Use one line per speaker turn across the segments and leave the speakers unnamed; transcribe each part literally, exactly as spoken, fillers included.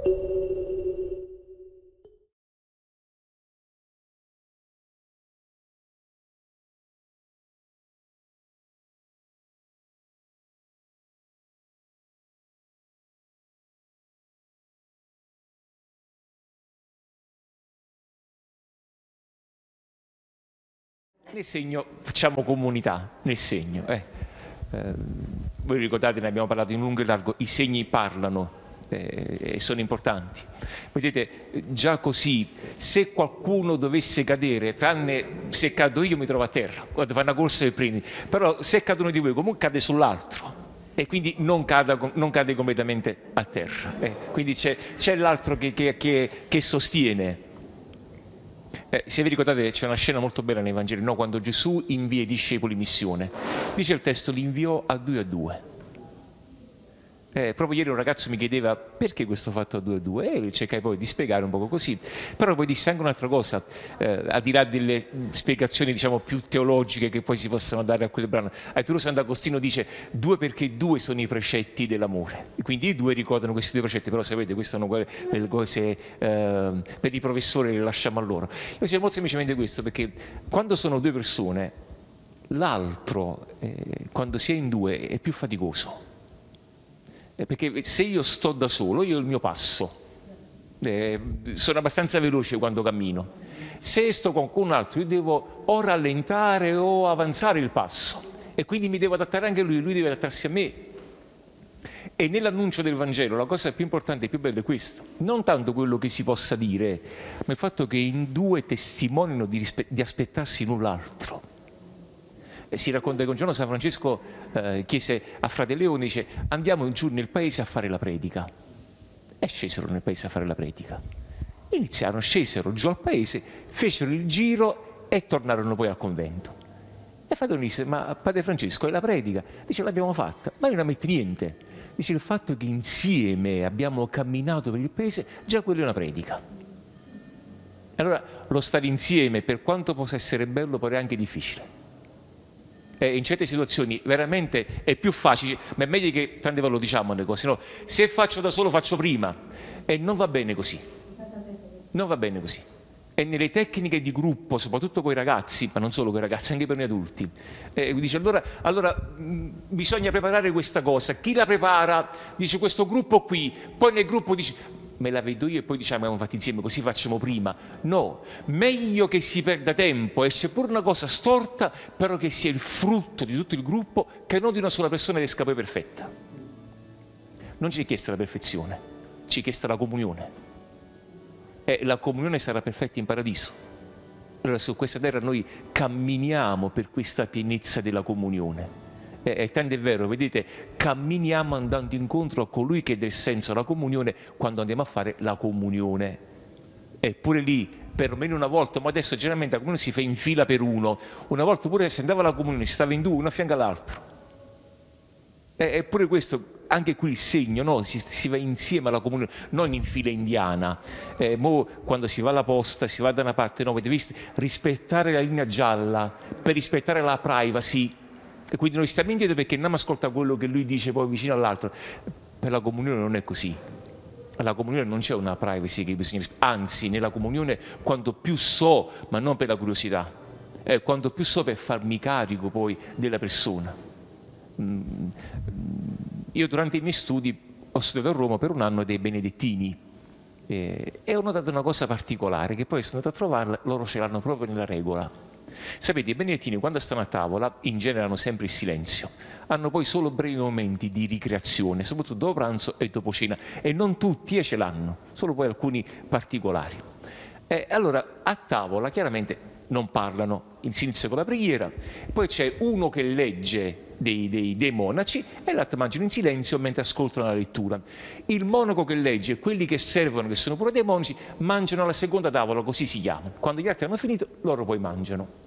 Nel segno facciamo comunità, nel segno. Eh. Eh, voi ricordate, ne abbiamo parlato in lungo e largo, i segni parlano eh, e sono importanti. Vedete, già così, se qualcuno dovesse cadere, tranne se cado io mi trovo a terra, quando fa una corsa e prendi, però se cadono di voi comunque cade sull'altro. E quindi non, cada, non cade completamente a terra. Eh. Quindi c'è l'altro che, che, che, che sostiene. Eh, se vi ricordate c'è una scena molto bella nei Vangeli, no? Quando Gesù invia i discepoli in missione, dice il testo, li inviò a due a due. Eh, proprio ieri un ragazzo mi chiedeva perché questo fatto a due a due e cercai poi di spiegare un poco così, però poi disse anche un'altra cosa, eh, al di là delle spiegazioni diciamo più teologiche che poi si possono dare a quel brano. Arturo Sant'Agostino dice due perché due sono i precetti dell'amore, quindi i due ricordano questi due precetti, però sapete queste sono quelle, quelle cose eh, per i professori le lasciamo a loro. Io dico molto semplicemente questo, perché quando sono due persone l'altro eh, quando si è in due è più faticoso. Perché se io sto da solo, io ho il mio passo, eh, sono abbastanza veloce quando cammino. Se sto con qualcun altro, io devo o rallentare o avanzare il passo, e quindi mi devo adattare anche a lui, lui deve adattarsi a me. E nell'annuncio del Vangelo la cosa più importante e più bella è questo, non tanto quello che si possa dire, ma il fatto che in due testimonino di, di aspettarsi l'un l'altro. E si racconta che un giorno San Francesco eh, chiese a Frate Leone, dice andiamo giù nel paese a fare la predica. E scesero nel paese a fare la predica. Iniziarono, scesero giù al paese, fecero il giro e tornarono poi al convento. E Frate Leone disse, ma Padre Francesco, è la predica? Dice, l'abbiamo fatta, ma non metti niente. Dice, il fatto che insieme abbiamo camminato per il paese, già quella è una predica. Allora, lo stare insieme, per quanto possa essere bello, poi è anche difficile. Eh, in certe situazioni veramente è più facile, ma è meglio che tante volte lo diciamo le cose, no? Se faccio da solo faccio prima, e non va bene così, non va bene così. E nelle tecniche di gruppo, soprattutto con i ragazzi, ma non solo con i ragazzi, anche per noi adulti, eh, dice allora, allora mh, bisogna preparare questa cosa, chi la prepara dice questo gruppo qui, poi nel gruppo dice me la vedo io e poi diciamo abbiamo fatto insieme, così facciamo prima. No, meglio che si perda tempo e sia pure una cosa storta, però che sia il frutto di tutto il gruppo, che non di una sola persona che esca poi perfetta. Non ci è chiesta la perfezione, ci è chiesta la comunione. E la comunione sarà perfetta in paradiso. Allora su questa terra noi camminiamo per questa pienezza della comunione. E tanto è vero, vedete, camminiamo andando incontro a colui che dà il senso alla comunione quando andiamo a fare la comunione. Eppure lì, perlomeno una volta, ma adesso generalmente la comunione si fa in fila per uno, una volta pure se andava alla comunione si stava in due, uno a fianco all'altro. Eppure questo, anche qui il segno, no? si, si va insieme alla comunione, non in fila indiana. Eh, mo, quando si va alla posta, si va da una parte, no, avete visto? Rispettare la linea gialla, per rispettare la privacy. E quindi noi stiamo indietro perché non ascolta quello che lui dice poi vicino all'altro. Per la comunione non è così. Alla comunione non c'è una privacy che bisogna rispettare. Anzi, nella comunione quanto più so, ma non per la curiosità, eh, quanto più so per farmi carico poi della persona. Mm, io durante i miei studi ho studiato a Roma per un anno dei benedettini eh, e ho notato una cosa particolare, che poi sono andato a trovarla, loro ce l'hanno proprio nella regola. Sapete, i benedettini quando stanno a tavola in genere hanno sempre il silenzio, hanno poi solo brevi momenti di ricreazione, soprattutto dopo pranzo e dopo cena, e non tutti eh, ce l'hanno, solo poi alcuni particolari. E allora a tavola chiaramente non parlano, si inizia con la preghiera, poi c'è uno che legge dei, dei, dei monaci e l'altro mangiano in silenzio mentre ascoltano la lettura. Il monaco che legge e quelli che servono, che sono pure dei monaci, mangiano alla seconda tavola, così si chiama. Quando gli altri hanno finito, loro poi mangiano.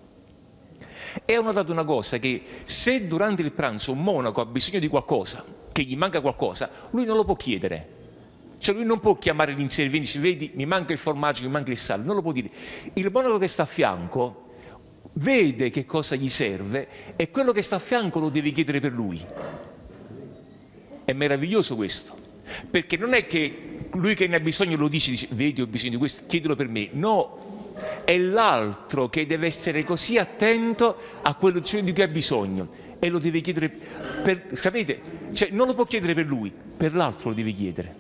E ho notato una cosa, che se durante il pranzo un monaco ha bisogno di qualcosa, che gli manca qualcosa, lui non lo può chiedere. Cioè lui non può chiamare l'inserviente e dire vedi mi manca il formaggio, mi manca il sale, non lo può dire. Il monaco che sta a fianco vede che cosa gli serve e quello che sta a fianco lo deve chiedere per lui. È meraviglioso questo, perché non è che lui che ne ha bisogno lo dice, dice vedi ho bisogno di questo, chiedilo per me. No, è l'altro che deve essere così attento a quello di cui ha bisogno e lo deve chiedere per, sapete, cioè non lo può chiedere per lui, per l'altro lo deve chiedere.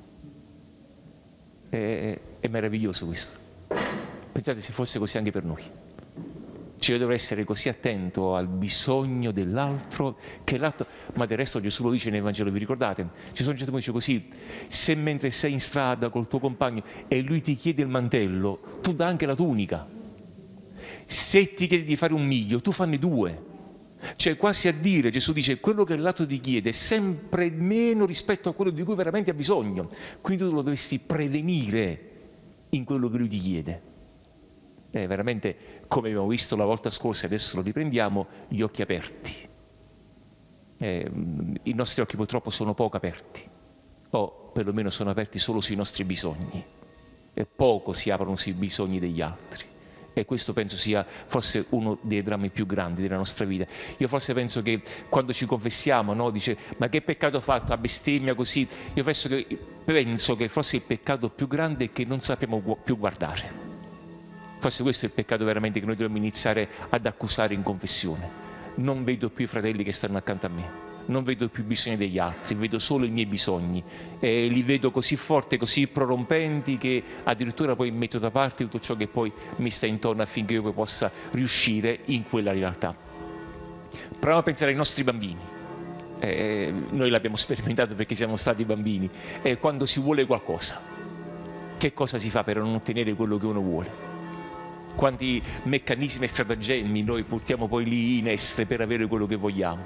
È, è meraviglioso questo. Pensate se fosse così anche per noi. Cioè io dovrei essere così attento al bisogno dell'altro che l'altro, ma del resto Gesù lo dice nel Vangelo, vi ricordate? Ci sono gente che dice così, se mentre sei in strada col tuo compagno e lui ti chiede il mantello, tu dà anche la tunica. Se ti chiede di fare un miglio, tu fanne due. Cioè quasi a dire, Gesù dice, quello che l'altro ti chiede è sempre meno rispetto a quello di cui veramente ha bisogno. Quindi tu lo dovresti prevenire in quello che lui ti chiede. È veramente, come abbiamo visto la volta scorsa, adesso lo riprendiamo, gli occhi aperti. Eh, I nostri occhi purtroppo sono poco aperti, o perlomeno sono aperti solo sui nostri bisogni, e poco si aprono sui bisogni degli altri. E questo penso sia forse uno dei drammi più grandi della nostra vita. Io forse penso che quando ci confessiamo, no, dice, ma che peccato ho fatto, a bestemmia così, io penso che, penso che forse il peccato più grande è che non sappiamo più guardare. Forse questo è il peccato veramente che noi dobbiamo iniziare ad accusare in confessione. Non vedo più i fratelli che stanno accanto a me, non vedo più i bisogni degli altri, vedo solo i miei bisogni e li vedo così forti, così prorompenti che addirittura poi metto da parte tutto ciò che poi mi sta intorno affinché io poi possa riuscire in quella realtà. Proviamo a pensare ai nostri bambini. Eh, noi l'abbiamo sperimentato perché siamo stati bambini. Eh, quando si vuole qualcosa, che cosa si fa per non ottenere quello che uno vuole? Quanti meccanismi e stratagemmi noi portiamo poi lì in essere per avere quello che vogliamo.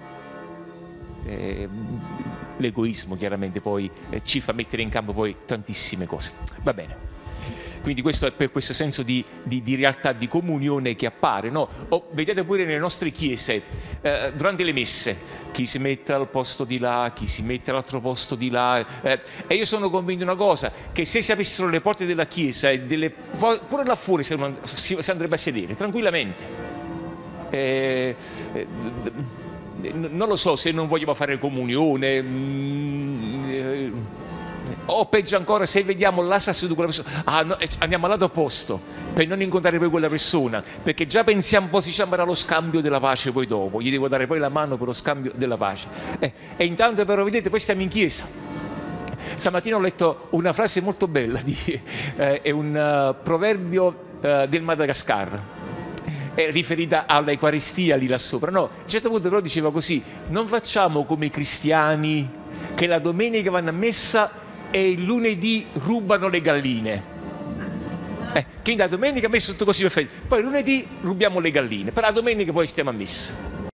Eh, l'egoismo chiaramente poi eh, ci fa mettere in campo poi tantissime cose. Va bene. Quindi questo è per questo senso di, di, di realtà, di comunione che appare, no? O, vedete pure nelle nostre chiese, eh, durante le messe, chi si mette al posto di là, chi si mette all'altro posto di là, eh, e io sono convinto di una cosa, che se si aprissero le porte della chiesa, e delle, pure là fuori si, si, si andrebbe a sedere, tranquillamente. Eh, eh, non lo so se non vogliamo fare comunione, mh, eh, o peggio ancora se vediamo là sta seduta quella persona, ah, no, andiamo al lato opposto per non incontrare poi quella persona, perché già pensiamo un po' si chiamerà lo scambio della pace poi dopo, gli devo dare poi la mano per lo scambio della pace. Eh, e intanto però vedete poi stiamo in chiesa. Stamattina ho letto una frase molto bella, di, eh, è un uh, proverbio uh, del Madagascar, è riferita all'Eucaristia lì là sopra, no? A un certo punto però diceva così, non facciamo come i cristiani che la domenica vanno a messa e il lunedì rubano le galline. Eh, quindi la domenica a messa tutto così perfetto, poi il lunedì rubiamo le galline, però la domenica poi stiamo a messa.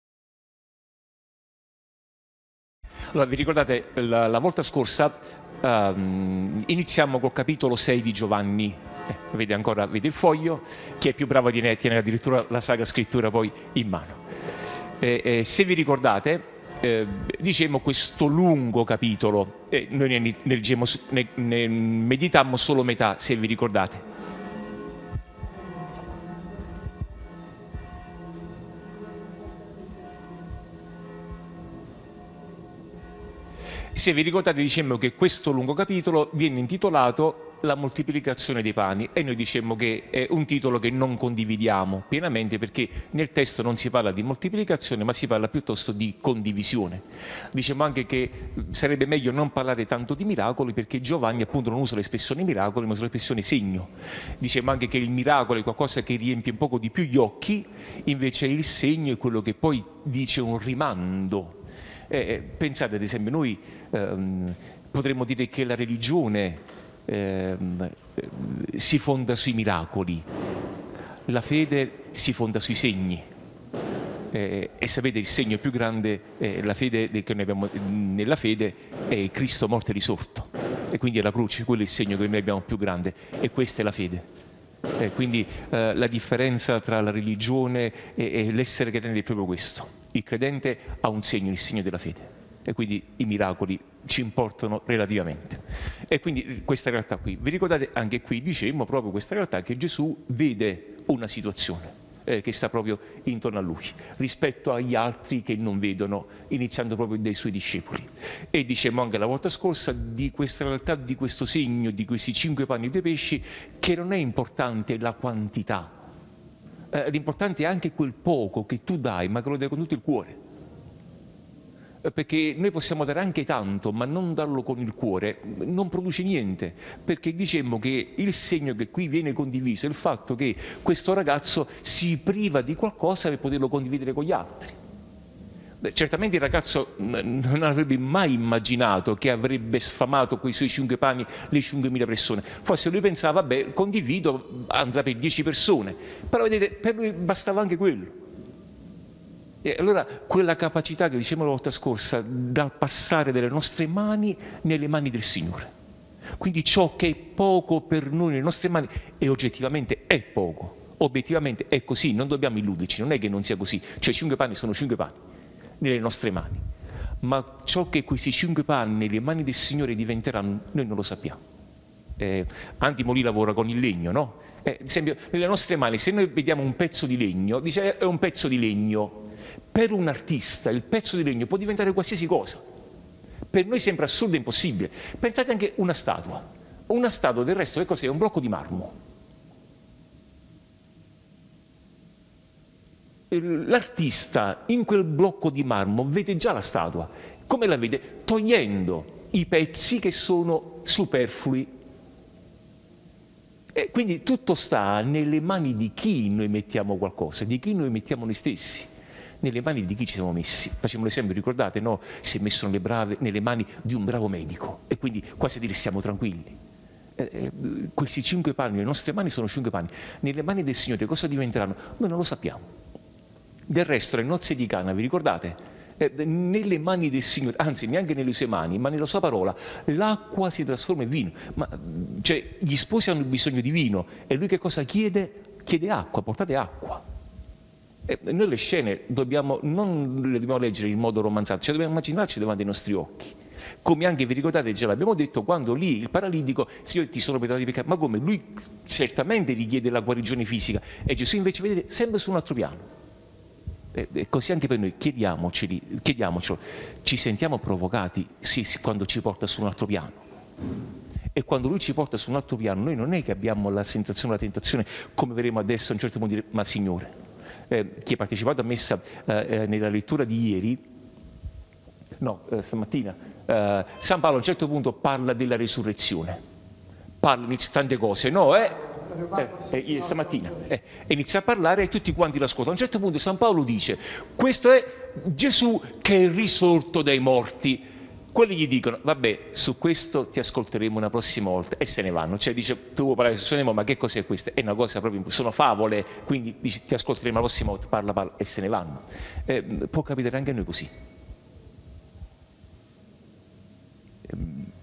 Allora vi ricordate la, la volta scorsa um, iniziamo col capitolo sei di Giovanni. Eh, vede ancora, vede il foglio, chi è più bravo di ne tiene addirittura la Sacra Scrittura poi in mano. Eh, eh, se vi ricordate, eh, dicemmo questo lungo capitolo, eh, noi ne, ne, leggemmo, ne, ne meditammo solo metà, se vi ricordate. Se vi ricordate dicemmo che questo lungo capitolo viene intitolato La moltiplicazione dei pani e noi dicemmo che è un titolo che non condividiamo pienamente perché nel testo non si parla di moltiplicazione ma si parla piuttosto di condivisione. Dicemmo anche che sarebbe meglio non parlare tanto di miracoli perché Giovanni appunto non usa l'espressione miracoli ma usa l'espressione segno. Dicemmo anche che il miracolo è qualcosa che riempie un poco di più gli occhi, invece il segno è quello che poi dice un rimando. Eh, pensate ad esempio noi ehm, potremmo dire che la religione eh, si fonda sui miracoli, la fede si fonda sui segni eh, e sapete il segno più grande eh, la fede che noi abbiamo nella fede è Cristo morto e risorto e quindi è la croce, quello è il segno che noi abbiamo più grande e questa è la fede. Eh, quindi eh, la differenza tra la religione e, e l'essere credente è proprio questo. Il credente ha un segno, il segno della fede e quindi i miracoli ci importano relativamente. E quindi questa realtà qui, vi ricordate anche qui dicemmo proprio questa realtà che Gesù vede una situazione, eh, che sta proprio intorno a lui, rispetto agli altri che non vedono, iniziando proprio dai suoi discepoli. E dicevamo anche la volta scorsa di questa realtà, di questo segno, di questi cinque panni e due pesci, che non è importante la quantità, eh, l'importante è anche quel poco che tu dai, ma che lo dai con tutto il cuore. Perché noi possiamo dare anche tanto, ma non darlo con il cuore, non produce niente, perché dicemmo che il segno che qui viene condiviso è il fatto che questo ragazzo si priva di qualcosa per poterlo condividere con gli altri. Beh, certamente il ragazzo non avrebbe mai immaginato che avrebbe sfamato quei suoi cinque pani le cinquemila persone, forse lui pensava, vabbè, condivido, andrà per dieci persone, però vedete, per lui bastava anche quello. E allora quella capacità che dicevamo la volta scorsa, dal passare delle nostre mani nelle mani del Signore. Quindi ciò che è poco per noi nelle nostre mani, e oggettivamente è poco, obiettivamente è così, non dobbiamo illuderci, non è che non sia così, cioè cinque panni sono cinque panni nelle nostre mani, ma ciò che questi cinque panni nelle mani del Signore diventeranno, noi non lo sappiamo. Eh, Antimo lì lavora con il legno, no? Eh, ad esempio, nelle nostre mani, se noi vediamo un pezzo di legno, dice è un pezzo di legno. Per un artista il pezzo di legno può diventare qualsiasi cosa. Per noi sembra assurdo e impossibile. Pensate anche a una statua. Una statua del resto che cos'è? Un blocco di marmo. L'artista in quel blocco di marmo vede già la statua. Come la vede? Togliendo i pezzi che sono superflui. E quindi tutto sta nelle mani di chi noi mettiamo qualcosa, di chi noi mettiamo noi stessi. Nelle mani di chi ci siamo messi. Facciamo l'esempio, ricordate, no? Si è messo nelle, brave, nelle mani di un bravo medico e quindi quasi a dire stiamo tranquilli. Eh, eh, questi cinque panni, le nostre mani sono cinque panni. Nelle mani del Signore cosa diventeranno? Noi non lo sappiamo. Del resto, le nozze di Cana, vi ricordate? Eh, nelle mani del Signore, anzi neanche nelle sue mani, ma nella sua parola, l'acqua si trasforma in vino. Ma, cioè, gli sposi hanno bisogno di vino e lui che cosa chiede? Chiede acqua, portate acqua. E noi le scene dobbiamo, non le dobbiamo leggere in modo romanzato, cioè dobbiamo immaginarci davanti ai nostri occhi. Come anche vi ricordate, già l'abbiamo detto, quando lì il paralitico, Signore ti sono perdonato i peccati, ma come? Lui certamente richiede la guarigione fisica e Gesù invece, vedete, sempre su un altro piano. E, e così anche per noi, chiediamoceli, chiediamocelo, ci sentiamo provocati? Sì, sì, quando ci porta su un altro piano. E quando lui ci porta su un altro piano, noi non è che abbiamo la sensazione, la tentazione, come vedremo adesso a un certo punto, dire, ma Signore, Eh, chi ha partecipato a messa eh, nella lettura di ieri, no, eh, stamattina, eh, San Paolo a un certo punto parla della resurrezione, parla di tante cose, no? Eh, eh, eh, stamattina eh, inizia a parlare e tutti quanti l'ascoltano. A un certo punto San Paolo dice, questo è Gesù che è risorto dai morti. Quelli gli dicono, vabbè, su questo ti ascolteremo una prossima volta, e se ne vanno. Cioè dice, tu vuoi parlare su ma che cos'è questa? È una cosa proprio, sono favole, quindi dice, ti ascolteremo la prossima volta, parla, parla, e se ne vanno. Eh, può capitare anche a noi così. Eh,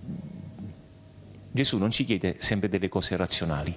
Gesù non ci chiede sempre delle cose razionali,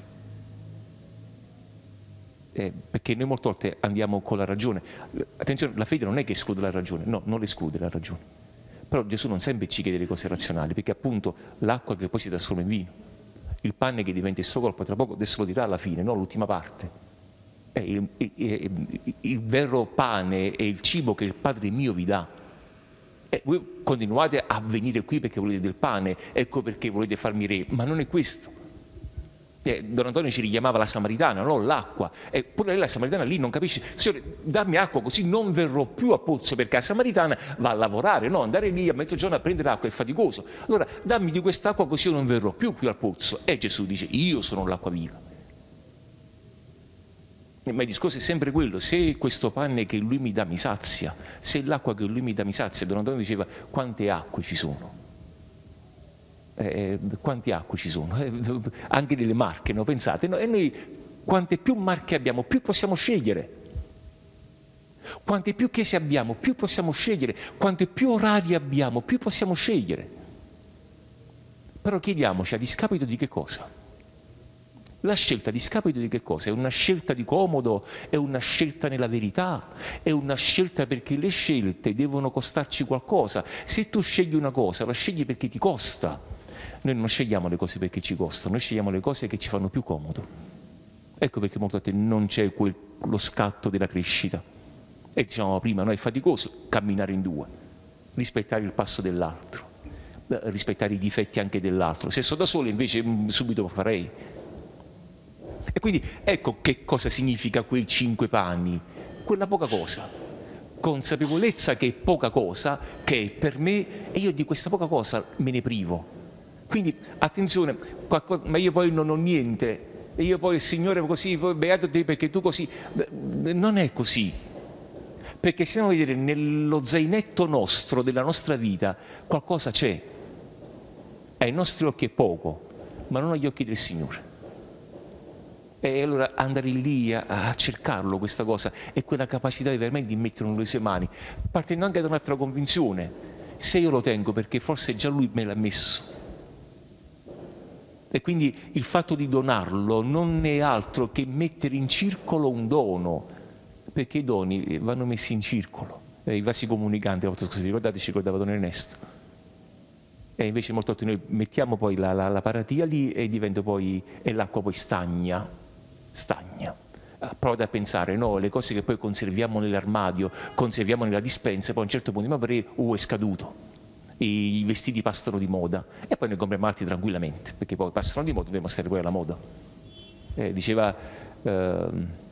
eh, perché noi molte volte andiamo con la ragione. Attenzione, la fede non è che esclude la ragione, no, non esclude la ragione. Però Gesù non sempre ci chiede le cose razionali, perché appunto l'acqua che poi si trasforma in vino, il pane che diventa il suo corpo, tra poco adesso lo dirà alla fine, no? L'ultima parte. È il, il, il, il vero pane è il cibo che il Padre mio vi dà. E voi continuate a venire qui perché volete del pane, ecco perché volete farmi re, ma non è questo. Eh, Don Antonio ci richiamava la Samaritana, no? L'acqua. Eppure lei, la Samaritana, lì non capisce, Signore, dammi acqua così non verrò più a pozzo, perché la Samaritana va a lavorare, no? Andare lì a mezzogiorno a prendere acqua è faticoso. Allora dammi di quest'acqua così io non verrò più qui al pozzo. E Gesù dice, io sono l'acqua viva. Ma il discorso è sempre quello, se questo pane che lui mi dà mi sazia, se l'acqua che lui mi dà mi sazia, Don Antonio diceva, quante acque ci sono? Eh, quante acque ci sono, eh, anche nelle Marche, no? Pensate, no? E noi quante più Marche abbiamo, più possiamo scegliere, quante più chiese abbiamo, più possiamo scegliere, quante più orari abbiamo, più possiamo scegliere. Però chiediamoci a discapito di che cosa? La scelta a discapito di che cosa? È una scelta di comodo? È una scelta nella verità? È una scelta perché le scelte devono costarci qualcosa. Se tu scegli una cosa, la scegli perché ti costa. Noi non scegliamo le cose perché ci costano, noi scegliamo le cose che ci fanno più comodo. Ecco perché molte volte non c'è lo scatto della crescita. E diciamo prima, no, è faticoso camminare in due, rispettare il passo dell'altro, rispettare i difetti anche dell'altro. Se sono da solo invece subito lo farei. E quindi ecco che cosa significa quei cinque pani, quella poca cosa, consapevolezza che è poca cosa, che è per me, e io di questa poca cosa me ne privo. Quindi attenzione, qualcosa, ma io poi non ho niente, e io poi il Signore così, poi beato te perché tu così, non è così. Perché se andiamo a vedere nello zainetto nostro, della nostra vita, qualcosa c'è. Ai nostri occhi è poco, ma non agli occhi del Signore. E allora andare lì a, a cercarlo questa cosa e quella capacità di veramente di metterlo nelle sue mani, partendo anche da un'altra convinzione: se io lo tengo perché forse già lui me l'ha messo. E quindi il fatto di donarlo non è altro che mettere in circolo un dono, perché i doni vanno messi in circolo. E i vasi comunicanti, vi ricordate, ci ricordava Don Ernesto. E invece molte volte noi mettiamo poi la, la, la paratia lì e diventa poi, e l'acqua poi stagna, stagna. Provate a pensare, no, le cose che poi conserviamo nell'armadio, conserviamo nella dispensa, poi a un certo punto, ma perché, uh, è scaduto. I vestiti passano di moda e poi ne compriamo altri tranquillamente, perché poi passano di moda, dobbiamo stare poi alla moda. Eh, diceva eh,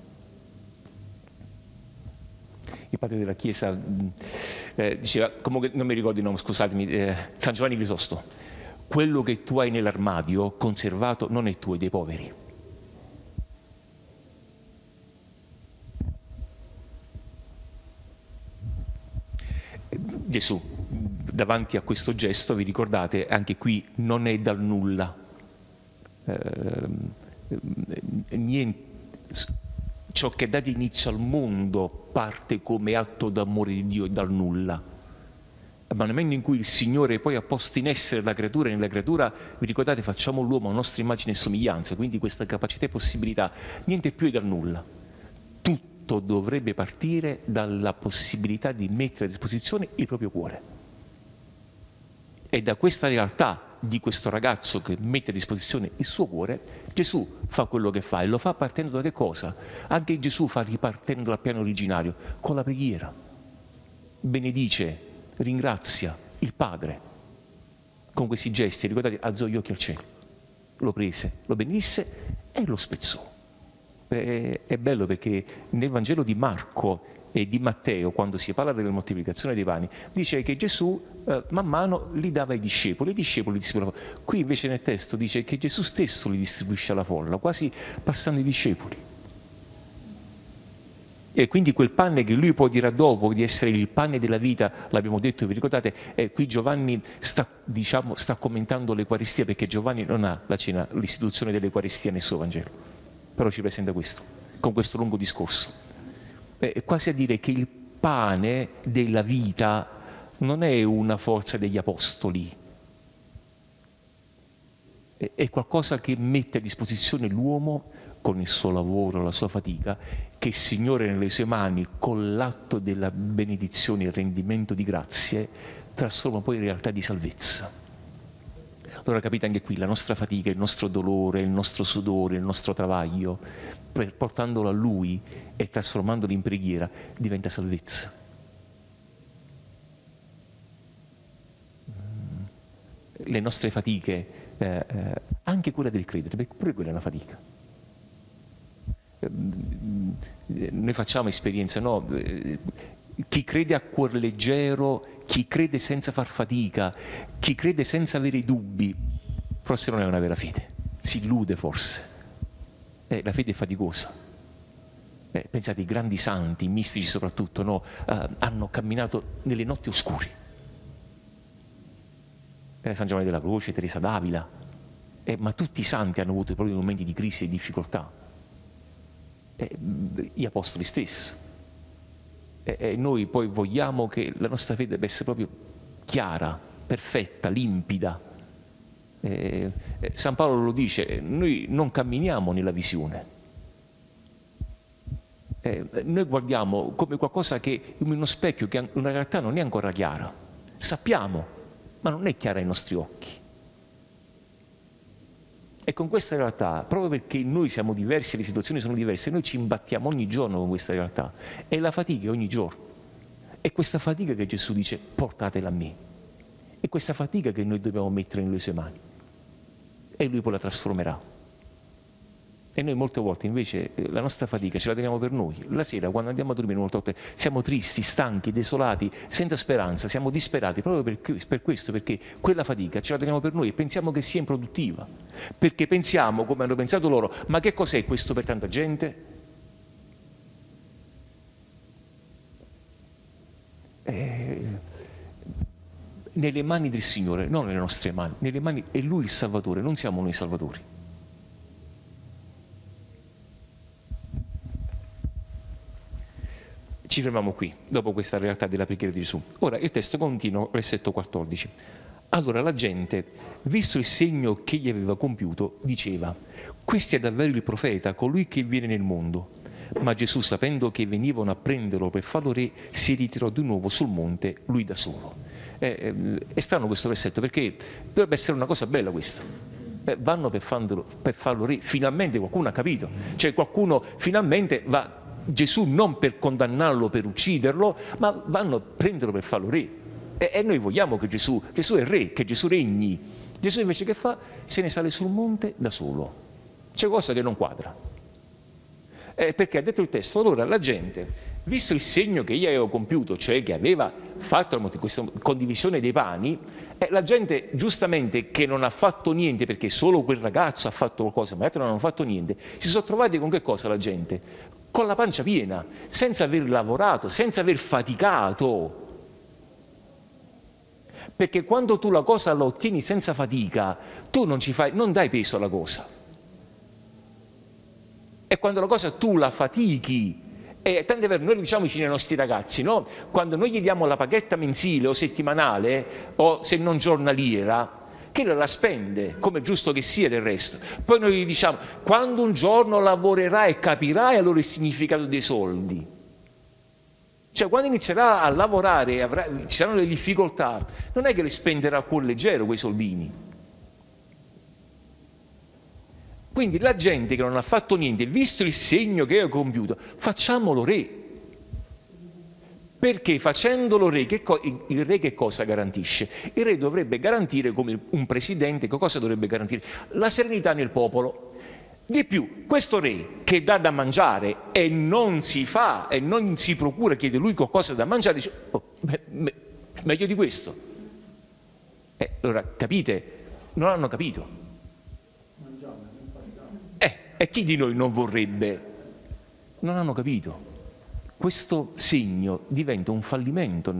il padre della Chiesa, eh, diceva, comunque non mi ricordo il nome, scusatemi, eh, San Giovanni Crisosto: quello che tu hai nell'armadio conservato non è tuo, è dei poveri. Gesù, davanti a questo gesto, vi ricordate, anche qui non è dal nulla. Eh, niente, ciò che dà inizio al mondo parte come atto d'amore di Dio e dal nulla. Ma nel momento in cui il Signore poi ha posto in essere la creatura, e nella creatura, vi ricordate, facciamo l'uomo a nostra immagine e somiglianza, quindi questa capacità e possibilità, niente più è dal nulla. Tutto dovrebbe partire dalla possibilità di mettere a disposizione il proprio cuore. E da questa realtà di questo ragazzo che mette a disposizione il suo cuore, Gesù fa quello che fa, e lo fa partendo da che cosa? Anche Gesù fa ripartendo dal piano originario, con la preghiera. Benedice, ringrazia il Padre con questi gesti. Ricordate, alzò gli occhi al cielo, lo prese, lo benedisse e lo spezzò. È bello perché nel Vangelo di Marco e di Matteo, quando si parla della moltiplicazione dei pani, dice che Gesù eh, man mano li dava ai discepoli, i discepoli distribuivano. Qui invece nel testo dice che Gesù stesso li distribuisce alla folla, quasi passando i discepoli. E quindi quel pane che lui poi dirà dopo di essere il pane della vita, l'abbiamo detto, vi ricordate, eh, qui Giovanni sta, diciamo, sta commentando l'Eucaristia, perché Giovanni non ha la cena, l'istituzione dell'Eucaristia nel suo Vangelo. Però ci presenta questo, con questo lungo discorso. È quasi a dire che il pane della vita non è una forza degli apostoli, è qualcosa che mette a disposizione l'uomo con il suo lavoro, la sua fatica, che il Signore nelle sue mani, con l'atto della benedizione e il rendimento di grazie, trasforma poi in realtà di salvezza. Allora capite anche qui la nostra fatica, il nostro dolore, il nostro sudore, il nostro travaglio, portandolo a Lui e trasformandolo in preghiera, diventa salvezza. Le nostre fatiche, eh, eh, anche quella del credere, perché pure quella è una fatica. Noi facciamo esperienza, no? Chi crede a cuor leggero, chi crede senza far fatica, chi crede senza avere dubbi, forse non è una vera fede, si illude forse. Eh, la fede è faticosa. Eh, pensate, i grandi santi, i mistici soprattutto, no? eh, hanno camminato nelle notti oscure. Eh, San Giovanni della Croce, Teresa d'Avila, eh, ma tutti i santi hanno avuto i propri momenti di crisi e difficoltà. Eh, gli apostoli stessi. E noi poi vogliamo che la nostra fede debba essere proprio chiara, perfetta, limpida. Eh, San Paolo lo dice, noi non camminiamo nella visione. Eh, noi guardiamo come qualcosa che, come uno specchio, che in realtà non è ancora chiara. Sappiamo, ma non è chiara ai nostri occhi. E con questa realtà, proprio perché noi siamo diversi e le situazioni sono diverse, noi ci imbattiamo ogni giorno con questa realtà. E la fatica è ogni giorno. È questa fatica che Gesù dice: portatela a me. È questa fatica che noi dobbiamo mettere nelle sue mani. E Lui poi la trasformerà. E noi molte volte invece la nostra fatica ce la teniamo per noi. La sera quando andiamo a dormire molte volte siamo tristi, stanchi, desolati, senza speranza, siamo disperati proprio per, per questo, perché quella fatica ce la teniamo per noi e pensiamo che sia improduttiva. Perché pensiamo, come hanno pensato loro, ma che cos'è questo per tanta gente? Eh, nelle mani del Signore, non nelle nostre mani, nelle mani è Lui il Salvatore, non siamo noi i Salvatori. Ci fermiamo qui, dopo questa realtà della preghiera di Gesù. Ora il testo continua, versetto quattordici. Allora la gente, visto il segno che egli aveva compiuto, diceva: questo è davvero il profeta, colui che viene nel mondo. Ma Gesù, sapendo che venivano a prenderlo per farlo re, si ritirò di nuovo sul monte, lui da solo. È, è strano questo versetto, perché dovrebbe essere una cosa bella questa. Eh, vanno per farlo, per farlo re, finalmente qualcuno ha capito. Cioè qualcuno finalmente va... Gesù non per condannarlo, per ucciderlo, ma vanno a prenderlo per farlo re. E, e noi vogliamo che Gesù, Gesù è re, che Gesù regni. Gesù invece che fa? Se ne sale sul monte da solo. C'è cosa che non quadra. Eh, perché ha detto il testo, allora la gente, visto il segno che io avevo compiuto, cioè che aveva fatto questa condivisione dei pani, eh, la gente giustamente che non ha fatto niente, perché solo quel ragazzo ha fatto qualcosa, ma gli altri non hanno fatto niente, si sono trovati con che cosa la gente? Con la pancia piena, senza aver lavorato, senza aver faticato. Perché quando tu la cosa la ottieni senza fatica, tu non ci fai, non dai peso alla cosa. E quando la cosa tu la fatichi, e tante volte noi diciamo vicino ai nostri ragazzi, no? Quando noi gli diamo la paghetta mensile o settimanale, o se non giornaliera, che la spende, come è giusto che sia del resto. Poi noi gli diciamo, quando un giorno lavorerai e capirai allora il significato dei soldi. Cioè quando inizierà a lavorare, avrà, ci saranno le difficoltà, non è che le spenderà a cuor leggero quei soldini. Quindi la gente che non ha fatto niente, visto il segno che ho compiuto, facciamolo re. Perché facendolo re, che il re che cosa garantisce? Il re dovrebbe garantire, come un presidente, che cosa dovrebbe garantire? La serenità nel popolo. Di più, questo re che dà da mangiare e non si fa, e non si procura, chiede lui qualcosa da mangiare, dice, oh, me, me, meglio di questo. Eh, allora, capite? Non hanno capito. Eh, e chi di noi non vorrebbe? Non hanno capito. Questo segno diventa un fallimento.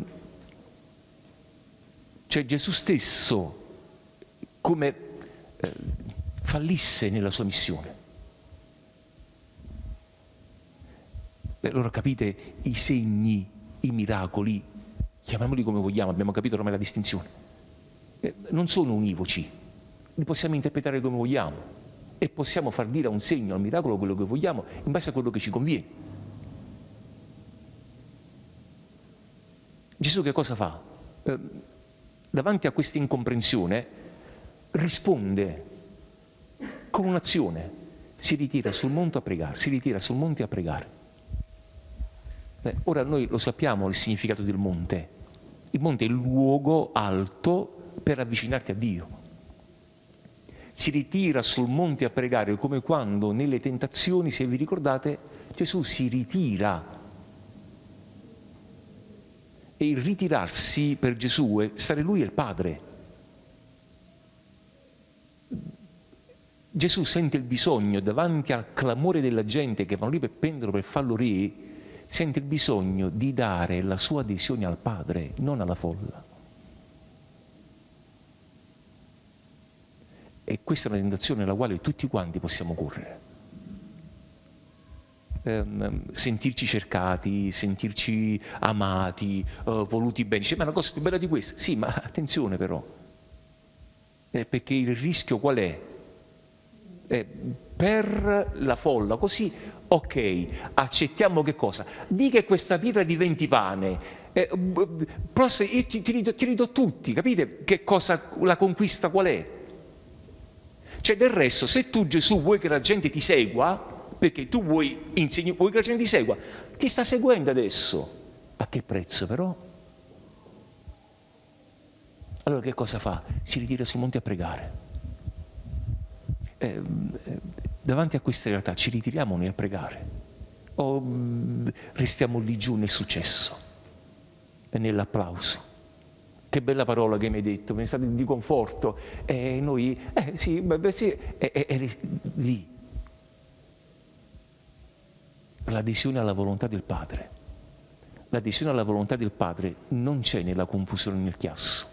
Cioè Gesù stesso come eh, fallisse nella sua missione. E allora capite i segni, i miracoli, chiamiamoli come vogliamo, abbiamo capito ormai la distinzione, eh, non sono univoci, li possiamo interpretare come vogliamo e possiamo far dire a un segno, al miracolo, quello che vogliamo in base a quello che ci conviene. Gesù che cosa fa? Eh, davanti a questa incomprensione risponde con un'azione, si ritira sul monte a pregare, si ritira sul monte a pregare. Beh, ora noi lo sappiamo il significato del monte. Il monte è il luogo alto per avvicinarti a Dio. Si ritira sul monte a pregare come quando nelle tentazioni, se vi ricordate, Gesù si ritira. E il ritirarsi per Gesù è stare lui e il Padre. Gesù sente il bisogno, davanti al clamore della gente che vanno lì per prenderlo, per farlo re, sente il bisogno di dare la sua adesione al Padre, non alla folla. E questa è una tentazione alla quale tutti quanti possiamo correre. Ehm, sentirci cercati, sentirci amati, eh, voluti bene. Dice, ma è una cosa più bella di questa? Sì, ma attenzione però, eh, perché il rischio qual è? Eh, per la folla, così, ok, accettiamo che cosa? Di che questa pietra diventi pane, eh, però se io ti, ti, ridò, ti ridò tutti, capite che cosa, la conquista qual è? Cioè del resto, se tu Gesù vuoi che la gente ti segua, perché tu vuoi insegnare, vuoi che la gente ti segua, ti sta seguendo adesso. A che prezzo però? Allora che cosa fa? Si ritira sul monte a pregare. Eh, eh, davanti a questa realtà ci ritiriamo noi a pregare? O mh, restiamo lì giù nel successo e nell'applauso? Che bella parola che mi hai detto, mi è stato di conforto. E noi, eh sì, beh, sì, e, e, e lì. L'adesione alla volontà del Padre. L'adesione alla volontà del Padre non c'è nella confusione nel chiasso.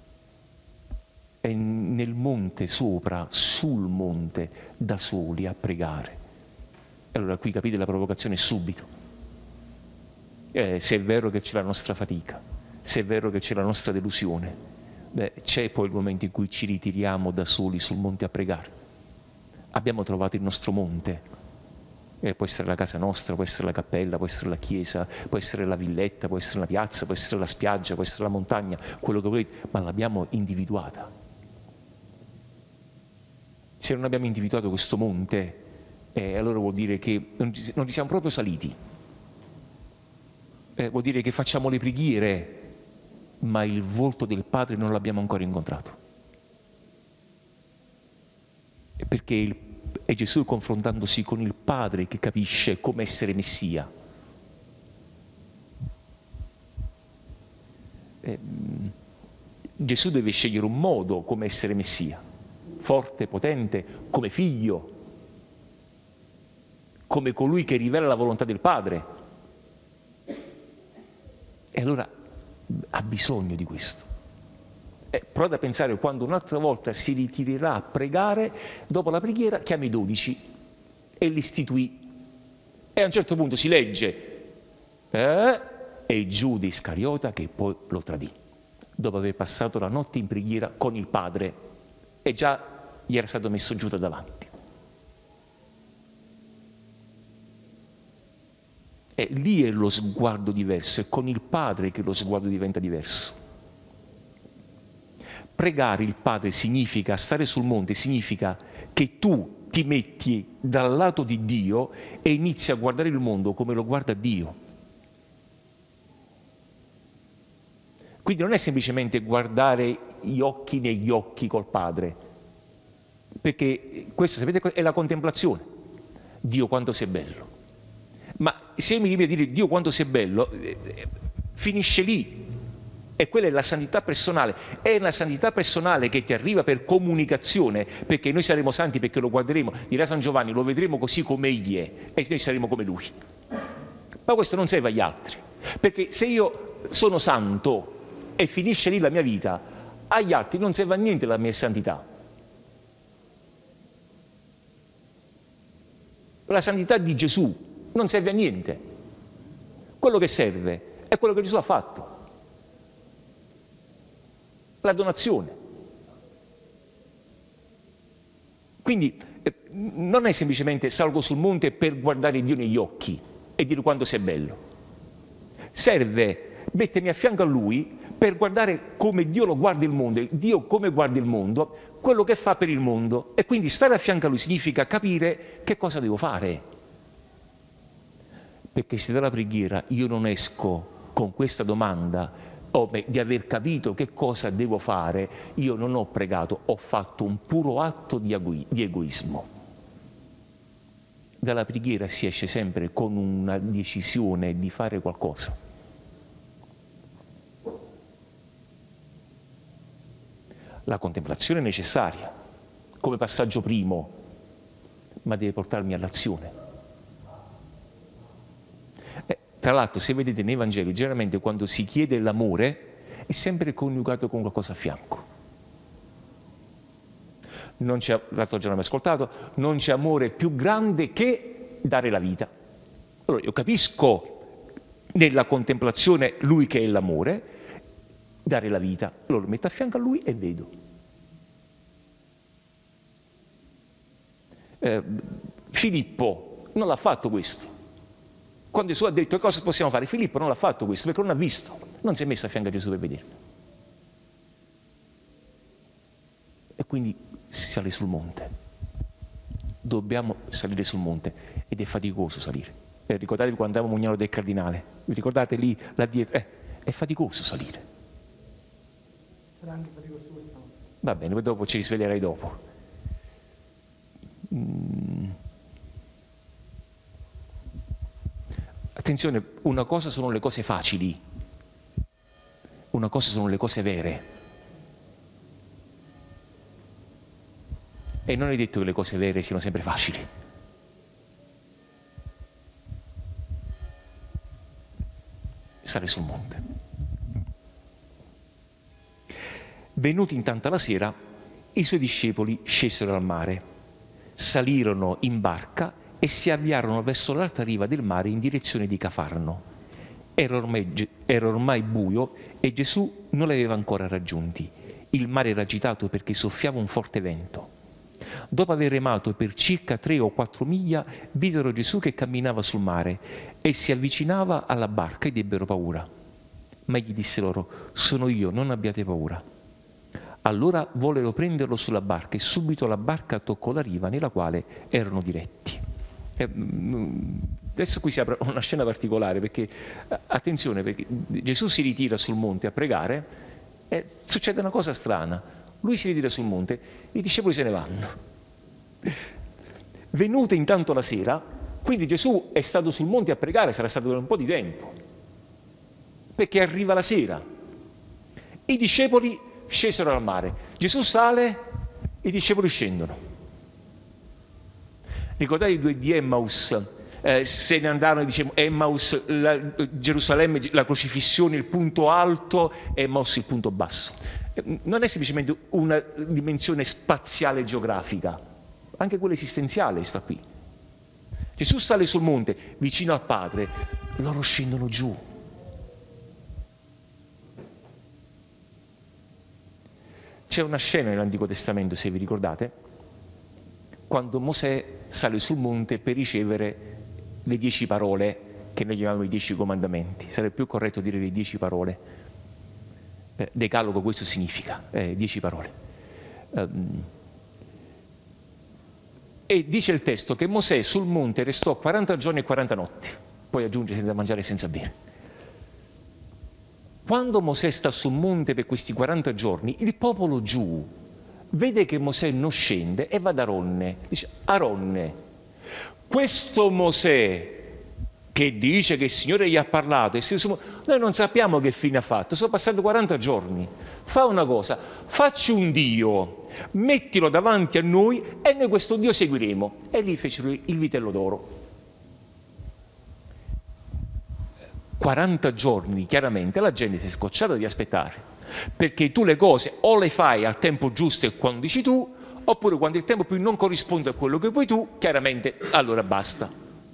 È nel monte sopra, sul monte, da soli, a pregare. Allora qui capite la provocazione subito. Eh, se è vero che c'è la nostra fatica, se è vero che c'è la nostra delusione, beh, c'è poi il momento in cui ci ritiriamo da soli sul monte a pregare. Abbiamo trovato il nostro monte, eh, può essere la casa nostra, può essere la cappella, può essere la chiesa, può essere la villetta, può essere la piazza, può essere la spiaggia, può essere la montagna, quello che volete, ma l'abbiamo individuata. Se non abbiamo individuato questo monte, eh, allora vuol dire che non ci, non ci siamo proprio saliti. Eh, vuol dire che facciamo le preghiere, ma il volto del Padre non l'abbiamo ancora incontrato. Perché il, è Gesù confrontandosi con il Padre che capisce come essere Messia. Eh, Gesù deve scegliere un modo come essere Messia, forte, potente, come figlio, come colui che rivela la volontà del Padre. E allora ha bisogno di questo. Eh, provate a pensare quando un'altra volta si ritirerà a pregare, dopo la preghiera chiama i dodici e li istituì. E a un certo punto si legge eh, e Giuda Iscariota che poi lo tradì, dopo aver passato la notte in preghiera con il Padre e già gli era stato messo Giuda davanti. E lì è lo sguardo diverso, è con il Padre che lo sguardo diventa diverso. Pregare il Padre significa, stare sul monte significa che tu ti metti dal lato di Dio e inizi a guardare il mondo come lo guarda Dio. Quindi non è semplicemente guardare gli occhi negli occhi col Padre, perché questo, sapete, è la contemplazione. Dio quanto sei bello. Ma se mi devi a dire Dio quanto sei bello, eh, finisce lì. E quella è la santità personale. È la santità personale che ti arriva per comunicazione, perché noi saremo santi perché lo guarderemo, dirà San Giovanni, lo vedremo così come Egli è e noi saremo come Lui. Ma questo non serve agli altri, perché se io sono santo e finisce lì la mia vita, agli altri non serve a niente la mia santità. La santità di Gesù non serve a niente. Quello che serve è quello che Gesù ha fatto. La donazione. Quindi eh, non è semplicemente salgo sul monte per guardare Dio negli occhi e dire quanto sei bello. Serve mettermi a fianco a Lui per guardare come Dio lo guarda il mondo, Dio come guarda il mondo, quello che fa per il mondo. E quindi stare a fianco a Lui significa capire che cosa devo fare. Perché se dalla preghiera io non esco con questa domanda oh, beh, di aver capito che cosa devo fare, io non ho pregato, ho fatto un puro atto di, ego- di egoismo. Dalla preghiera si esce sempre con una decisione di fare qualcosa. La contemplazione è necessaria come passaggio primo, ma deve portarmi all'azione. Tra l'altro, se vedete nei Vangeli, generalmente quando si chiede l'amore è sempre coniugato con qualcosa a fianco. Non c'è, l'altro giorno abbiamo ascoltato, non c'è amore più grande che dare la vita. Allora io capisco nella contemplazione Lui che è l'amore, dare la vita. Allora lo metto a fianco a Lui e vedo. Eh, Filippo non l'ha fatto questo. Quando Gesù ha detto cosa possiamo fare, Filippo non l'ha fatto questo perché non ha visto, non si è messo a fianco a Gesù per vedere. E quindi si sale sul monte. dobbiamo salire sul monte ed è faticoso salire. Eh, ricordatevi quando andavamo a Mugnano del Cardinale, vi ricordate lì, là dietro? Eh, è faticoso salire.
Sarà anche faticoso questa notte.
Va bene, poi dopo ci risveglierai dopo. Mm. Attenzione, una cosa sono le cose facili, una cosa sono le cose vere. E non è detto che le cose vere siano sempre facili. Sale sul monte. Venuti intanto la sera, i suoi discepoli scesero al mare, salirono in barca e si avviarono verso l'altra riva del mare in direzione di Cafarno. Era ormai, era ormai buio e Gesù non li aveva ancora raggiunti. Il mare era agitato perché soffiava un forte vento. Dopo aver remato per circa tre o quattro miglia, videro Gesù che camminava sul mare e si avvicinava alla barca ed ebbero paura. Ma egli disse loro: sono io, non abbiate paura. Allora vollero prenderlo sulla barca e subito la barca toccò la riva nella quale erano diretti. Adesso qui si apre una scena particolare perché, attenzione, perché Gesù si ritira sul monte a pregare e succede una cosa strana. Lui si ritira sul monte, i discepoli se ne vanno. Venuta intanto la sera, quindi Gesù è stato sul monte a pregare, sarà stato per un po' di tempo, perché arriva la sera. I discepoli scesero al mare. Gesù sale, i discepoli scendono. Ricordate i due di Emmaus? Eh, se ne andarono, diciamo, Emmaus, la, Gerusalemme, la crocifissione, il punto alto, Emmaus il punto basso. Eh, non è semplicemente una dimensione spaziale geografica, anche quella esistenziale sta qui. Gesù sale sul monte, vicino al Padre, loro scendono giù. C'è una scena nell'Antico Testamento, se vi ricordate, quando Mosè sale sul monte per ricevere le dieci parole che noi chiamiamo i dieci comandamenti. Sarebbe più corretto dire le dieci parole. Eh, decalogo questo significa, eh, dieci parole. Um, e dice il testo che Mosè sul monte restò quaranta giorni e quaranta notti, poi aggiunge senza mangiare e senza bere. Quando Mosè sta sul monte per questi quaranta giorni, il popolo giù vede che Mosè non scende e va da Aronne. Dice: Aronne, questo Mosè che dice che il Signore gli ha parlato, noi non sappiamo che fine ha fatto, sono passati quaranta giorni. Fa una cosa, facci un Dio, mettilo davanti a noi e noi questo Dio seguiremo. E lì fecero il vitello d'oro. quaranta giorni, chiaramente, la gente si è scocciata di aspettare, perché tu le cose o le fai al tempo giusto e quando dici tu, oppure quando il tempo più non corrisponde a quello che vuoi tu, chiaramente allora basta.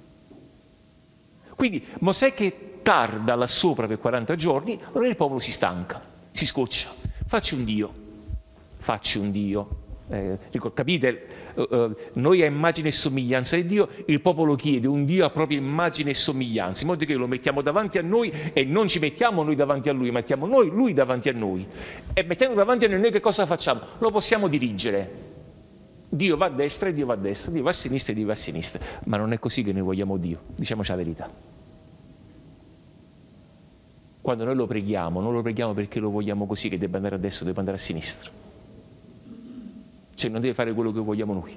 Quindi Mosè che tarda là sopra per quaranta giorni, allora il popolo si stanca, si scoccia. Facci un Dio, facci un Dio. Eh, capite? Uh, uh, noi a immagine e somiglianza di Dio, il popolo chiede un Dio a propria immagine e somiglianza, in modo che lo mettiamo davanti a noi e non ci mettiamo noi davanti a Lui, mettiamo noi Lui davanti a noi. E mettendo davanti a noi, noi che cosa facciamo? Lo possiamo dirigere. Dio va a destra e Dio va a destra, Dio va a sinistra e Dio va a sinistra. Ma non è così che noi vogliamo Dio, diciamoci la verità. Quando noi lo preghiamo, non lo preghiamo perché lo vogliamo così, che debba andare a destra o debba andare a sinistra. Cioè non deve fare quello che vogliamo noi.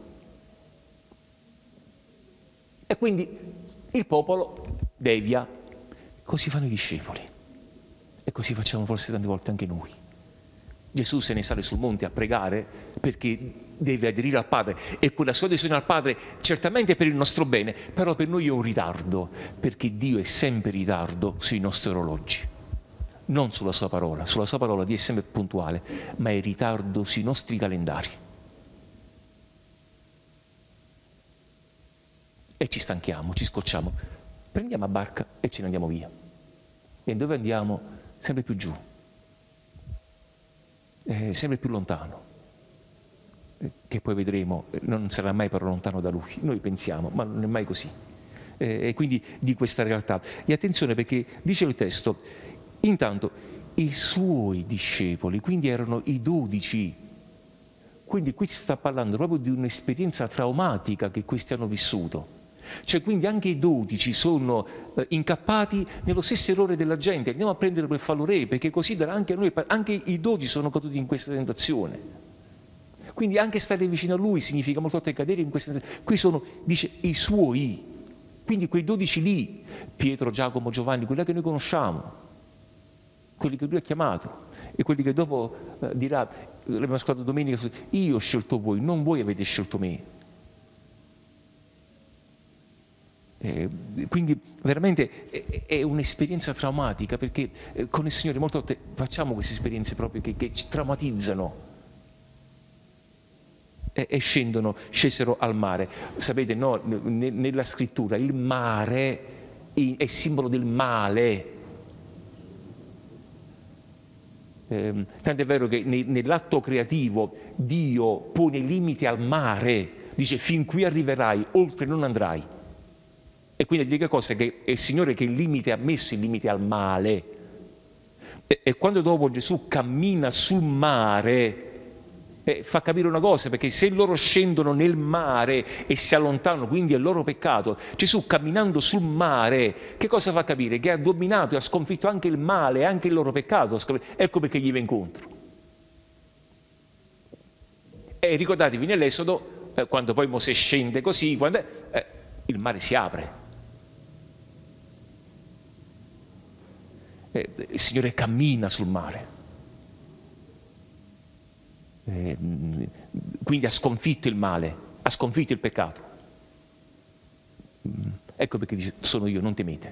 E quindi il popolo devia, così fanno i discepoli e così facciamo forse tante volte anche noi. Gesù se ne sale sul monte a pregare perché deve aderire al Padre e quella sua adesione al Padre certamente è per il nostro bene, però per noi è un ritardo, perché Dio è sempre in ritardo sui nostri orologi, non sulla sua parola. Sulla sua parola Dio è sempre puntuale, ma è in ritardo sui nostri calendari. E ci stanchiamo, ci scocciamo, prendiamo la barca e ce ne andiamo via. E dove andiamo? Sempre più giù, eh, sempre più lontano, eh, che poi vedremo non sarà mai però lontano da Lui. Noi pensiamo, ma non è mai così. Eh, e quindi di questa realtà. E attenzione, perché dice il testo, intanto i suoi discepoli, quindi erano i dodici, quindi qui si sta parlando proprio di un'esperienza traumatica che questi hanno vissuto. Cioè quindi anche i dodici sono eh, incappati nello stesso errore della gente, andiamo a prenderlo per farlo re, perché così darà anche a noi, anche i dodici sono caduti in questa tentazione. Quindi anche stare vicino a lui significa molte volte cadere in questa tentazione. Qui sono, dice, i suoi, quindi quei dodici lì, Pietro, Giacomo, Giovanni, quelli che noi conosciamo, quelli che lui ha chiamato e quelli che dopo eh, dirà, l'abbiamo ascoltato domenica, io ho scelto voi, non voi avete scelto me. Eh, quindi veramente è, è un'esperienza traumatica, perché eh, con il Signore molte volte facciamo queste esperienze proprio che, che ci traumatizzano e, e scendono, scesero al mare. Sapete, no, ne, nella scrittura il mare è simbolo del male. Eh, tanto è vero che ne, nell'atto creativo Dio pone limiti al mare, dice fin qui arriverai, oltre non andrai. E quindi l'unica cosa è che è il Signore che il limite ha messo, il limite al male. E, e quando dopo Gesù cammina sul mare, eh, fa capire una cosa, perché se loro scendono nel mare e si allontanano, quindi è il loro peccato, Gesù camminando sul mare, che cosa fa capire? Che ha dominato e ha sconfitto anche il male, anche il loro peccato. Ecco perché gli va incontro. E ricordatevi nell'Esodo, eh, quando poi Mosè scende così, quando, eh, il mare si apre. Il Signore cammina sul mare, eh, quindi ha sconfitto il male, ha sconfitto il peccato. Ecco perché dice sono io, non temete.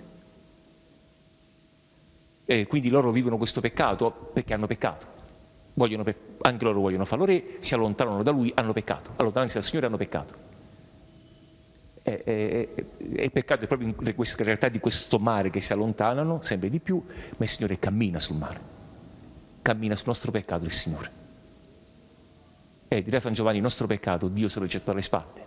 E quindi loro vivono questo peccato perché hanno peccato, vogliono, anche loro vogliono farlo re, si allontanano da lui, hanno peccato, allontanarsi dal Signore hanno peccato. E, e, e il peccato è proprio in questa realtà di questo mare che si allontanano sempre di più, ma il Signore cammina sul mare, cammina sul nostro peccato il Signore. E dirà San Giovanni, il nostro peccato Dio se lo getta alle spalle.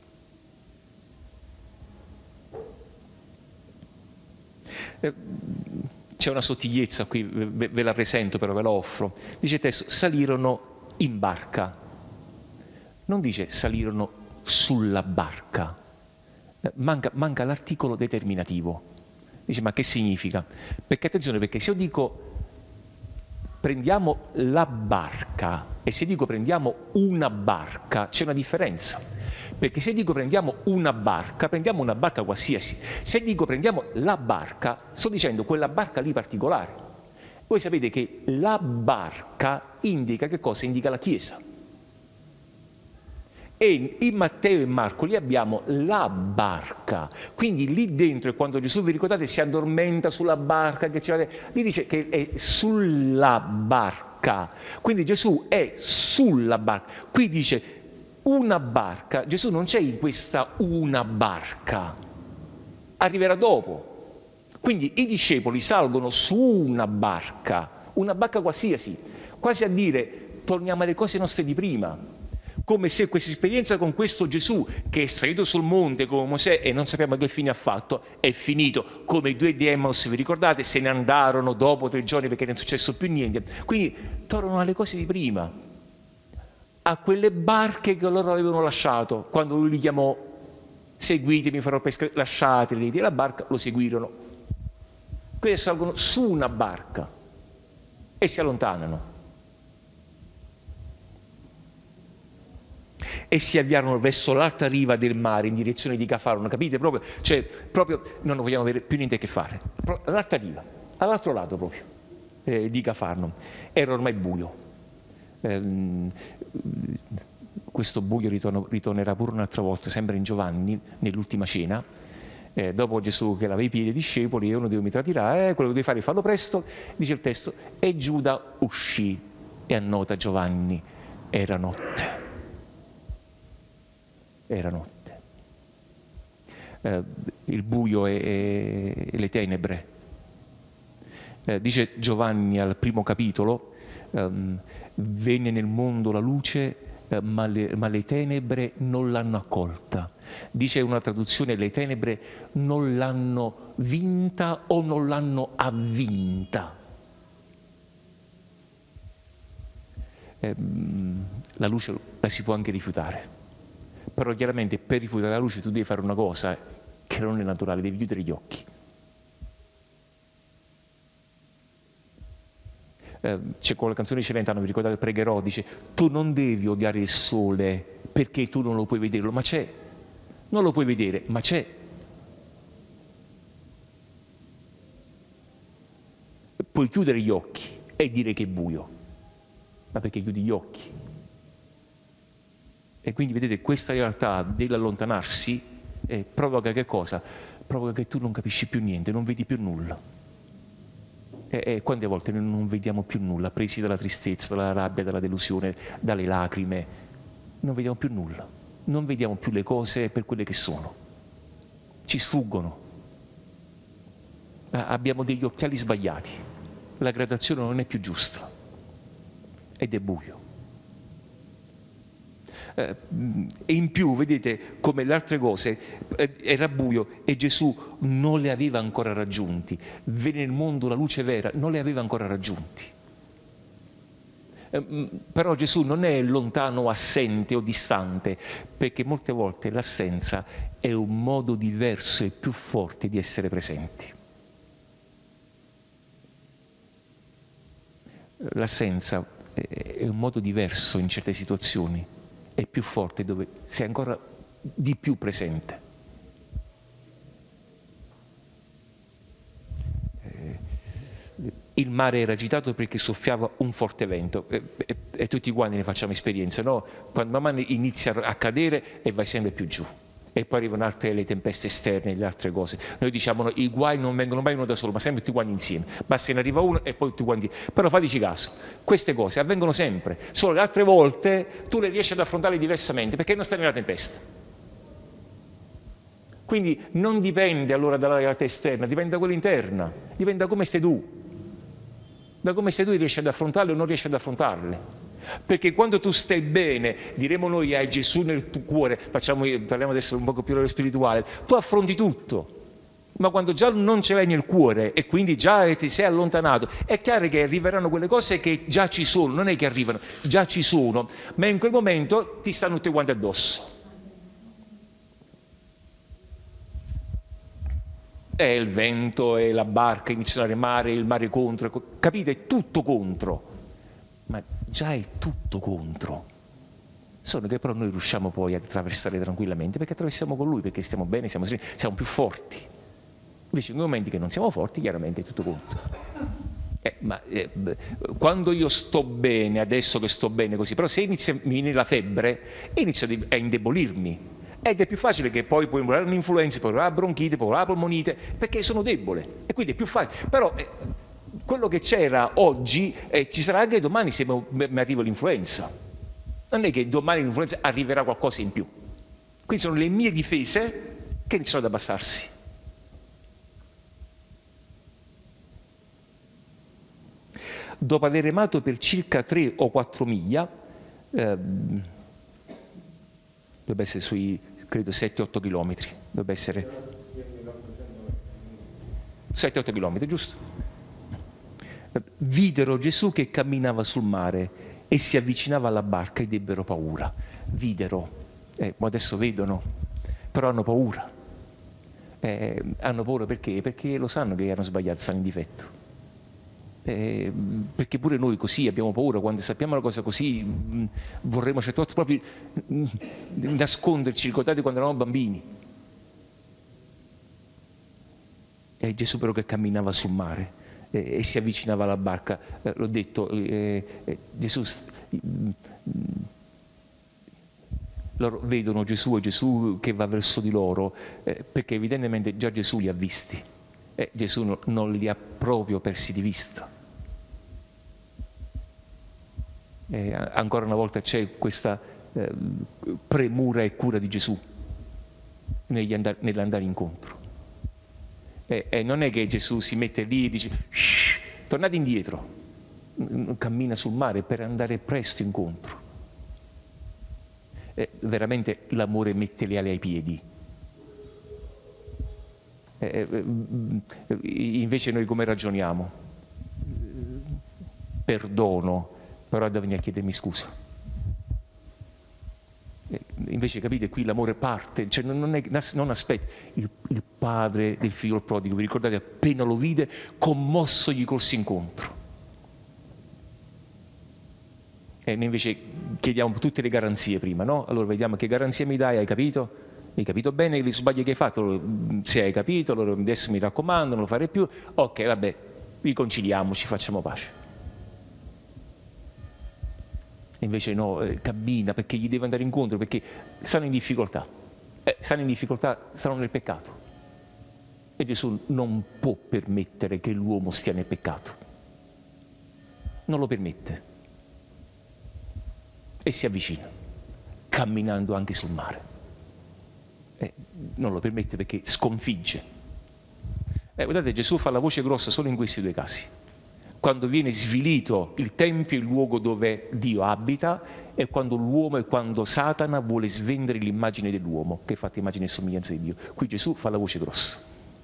C'è una sottigliezza qui, ve, ve la presento però, ve la offro. Dice il testo, salirono in barca, non dice salirono sulla barca. Manca, manca l'articolo determinativo. Dice, ma che significa? Perché attenzione, perché se io dico prendiamo la barca e se dico prendiamo una barca, c'è una differenza. Perché se dico prendiamo una barca, prendiamo una barca qualsiasi. Se dico prendiamo la barca, sto dicendo quella barca lì particolare. Voi sapete che la barca indica che cosa? Indica la Chiesa. E in Matteo e Marco lì abbiamo la barca, quindi lì dentro, quando Gesù, vi ricordate, si addormenta sulla barca, che c'è, lì dice che è sulla barca, quindi Gesù è sulla barca. Qui dice una barca, Gesù non c'è in questa una barca, arriverà dopo. Quindi i discepoli salgono su una barca, una barca qualsiasi, quasi a dire torniamo alle cose nostre di prima. Come se questa esperienza con questo Gesù che è salito sul monte come Mosè e non sappiamo che fine ha fatto, è finito. Come i due di Emmaus, vi ricordate, se ne andarono dopo tre giorni perché non è successo più niente. Quindi tornano alle cose di prima, a quelle barche che loro avevano lasciato quando lui li chiamò, seguitemi, farò pesca, lasciateli, la barca, lo seguirono. Questi salgono su una barca e si allontanano. E si avviarono verso l'altra riva del mare in direzione di Cafarno, capite? Proprio, cioè, proprio non vogliamo avere più niente a che fare. L'altra riva, all'altro lato proprio eh, di Cafarno. Era ormai buio. Eh, questo buio ritorno, ritornerà pure un'altra volta, sempre in Giovanni, nell'ultima cena. Eh, dopo Gesù che lava i piedi ai discepoli e uno di voi mi tradirà, eh, quello che devi fare fallo presto, dice il testo, e Giuda uscì e annota Giovanni, era notte. Era notte. Eh, il buio e, e le tenebre. Eh, dice Giovanni al primo capitolo, ehm, venne nel mondo la luce, eh, ma, le, ma le tenebre non l'hanno accolta. Dice una traduzione, le tenebre non l'hanno vinta o non l'hanno avvinta. Eh, la luce la si può anche rifiutare, però chiaramente per rifiutare la luce tu devi fare una cosa che non è naturale, devi chiudere gli occhi. Eh, c'è quella canzone di Celentano, vi ricordate, pregherò, dice tu non devi odiare il sole perché tu non lo puoi vederlo, ma c'è, non lo puoi vedere, ma c'è. Puoi chiudere gli occhi e dire che è buio, ma perché chiudi gli occhi? E quindi vedete, questa realtà dell'allontanarsi eh, provoca che cosa? Provoca che tu non capisci più niente, non vedi più nulla. E, e quante volte noi non vediamo più nulla, presi dalla tristezza, dalla rabbia, dalla delusione, dalle lacrime, non vediamo più nulla, non vediamo più le cose per quelle che sono, ci sfuggono, abbiamo degli occhiali sbagliati, la gradazione non è più giusta ed è buio. Eh, e in più vedete come le altre cose eh, era buio e Gesù non le aveva ancora raggiunti, venne nel mondo la luce vera, non le aveva ancora raggiunti. Eh, però Gesù non è lontano, assente o distante, perché molte volte l'assenza è un modo diverso e più forte di essere presenti. L'assenza è un modo diverso in certe situazioni, è più forte dove sei ancora di più presente. Il mare era agitato perché soffiava un forte vento e, e, e tutti quanti ne facciamo esperienza, no? Quando man mano inizia a cadere e vai sempre più giù. E poi arrivano altre le tempeste esterne, le altre cose. Noi diciamo no, i guai non vengono mai uno da solo, ma sempre tutti quanti insieme. Basta ne arriva uno e poi tutti quanti. Però fateci caso, queste cose avvengono sempre, solo le altre volte tu le riesci ad affrontarle diversamente perché non stai nella tempesta. Quindi non dipende allora dalla realtà esterna, dipende da quella interna, dipende da come stai tu. Da come stai tu riesci ad affrontarle o non riesci ad affrontarle. Perché quando tu stai bene, diremo noi, hai Gesù nel tuo cuore, facciamo, parliamo adesso un po' più spirituale, tu affronti tutto. Ma quando già non ce l'hai nel cuore e quindi già ti sei allontanato, è chiaro che arriveranno quelle cose che già ci sono, non è che arrivano, già ci sono, ma in quel momento ti stanno tutti quanti addosso. È il vento, è la barca, iniziano a remare, il mare contro, capite? È tutto contro. Ma già è tutto contro, solo che però noi riusciamo poi ad attraversare tranquillamente perché attraversiamo con Lui, perché stiamo bene, siamo, siamo più forti. Invece in quei momenti che non siamo forti, chiaramente è tutto contro. Eh, ma eh, quando io sto bene, adesso che sto bene così, però se inizia, mi viene la febbre, inizio a indebolirmi ed è più facile che poi puoi avere un'influenza, poi la bronchite, poi la polmonite, perché sono debole e quindi è più facile. Però eh, quello che c'era oggi eh, ci sarà anche domani se mi arriva l'influenza. Non è che domani l'influenza arriverà qualcosa in più. Quindi sono le mie difese che iniziano ad abbassarsi. Dopo aver remato per circa tre o quattro miglia, ehm, dovrebbe essere sui, credo, sette otto chilometri, dovrebbe essere sette otto chilometri, giusto? Videro Gesù che camminava sul mare e si avvicinava alla barca ed ebbero paura. Videro, eh, ma adesso vedono, però hanno paura. Eh, hanno paura perché? Perché lo sanno che hanno sbagliato, stanno in difetto. Eh, perché pure noi così abbiamo paura, quando sappiamo una cosa così mh, vorremmo certe volte proprio mh, nasconderci, ricordate quando eravamo bambini. E Gesù però che camminava sul mare eh, e si avvicinava alla barca, eh, l'ho detto, eh, eh, Gesù, mh, loro vedono Gesù e Gesù che va verso di loro, eh, perché evidentemente già Gesù li ha visti. Eh, Gesù no, non li ha proprio persi di vista. Eh, ancora una volta c'è questa eh, premura e cura di Gesù andare, nell'andare incontro. Eh, eh, non è che Gesù si mette lì e dice shh, tornate indietro, cammina sul mare per andare presto incontro. Eh, veramente l'amore mette le ali ai piedi. Eh, invece noi come ragioniamo? Perdono, però devo venire a chiedermi scusa. invece capite, qui l'amore parte, cioè non, è, non aspetta, il, il padre del figlio prodigo, vi ricordate, appena lo vide, commosso gli corse incontro. E noi invece chiediamo tutte le garanzie prima, no? Allora vediamo che garanzia mi dai, hai capito? Hai capito bene gli sbagli che hai fatto? Allora, se hai capito, allora adesso mi raccomando, non lo farei più. Ok, vabbè, riconciliamoci, facciamo pace. Invece no, eh, cammina perché gli deve andare incontro, perché stanno in difficoltà. Eh, stanno in difficoltà, stanno nel peccato. E Gesù non può permettere che l'uomo stia nel peccato. Non lo permette. E si avvicina, camminando anche sul mare. Eh, non lo permette perché sconfigge. Eh, guardate, Gesù fa la voce grossa solo in questi due casi. Quando viene svilito il Tempio, il luogo dove Dio abita, e quando l'uomo e quando Satana vuole svendere l'immagine dell'uomo, che è fatta immagine e somiglianza di Dio. Qui Gesù fa la voce grossa.